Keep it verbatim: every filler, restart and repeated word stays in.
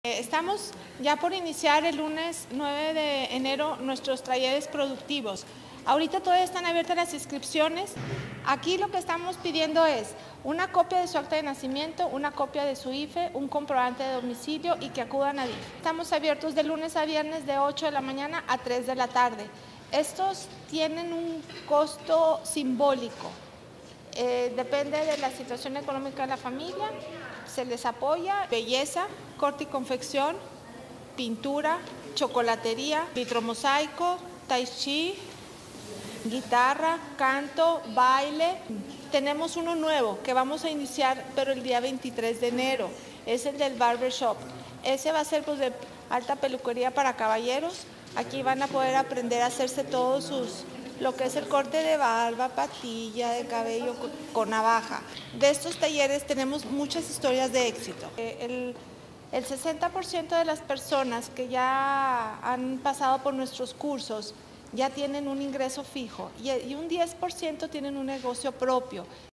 Estamos ya por iniciar el lunes nueve de enero nuestros talleres productivos. Ahorita todavía están abiertas las inscripciones. Aquí lo que estamos pidiendo es una copia de su acta de nacimiento, una copia de su I F E, un comprobante de domicilio y que acudan a D I F. Estamos abiertos de lunes a viernes de ocho de la mañana a tres de la tarde. Estos tienen un costo simbólico. Eh, depende de la situación económica de la familia, se les apoya belleza, corte y confección, pintura, chocolatería, vitromosaico, tai chi, guitarra, canto, baile. Tenemos uno nuevo que vamos a iniciar, pero el día veintitrés de enero, es el del barbershop. Ese va a ser pues de alta peluquería para caballeros. Aquí van a poder aprender a hacerse todos sus, lo que es el corte de barba, patilla, de cabello con, con navaja. De estos talleres tenemos muchas historias de éxito. El, el sesenta por ciento de las personas que ya han pasado por nuestros cursos ya tienen un ingreso fijo y, y un diez por ciento tienen un negocio propio.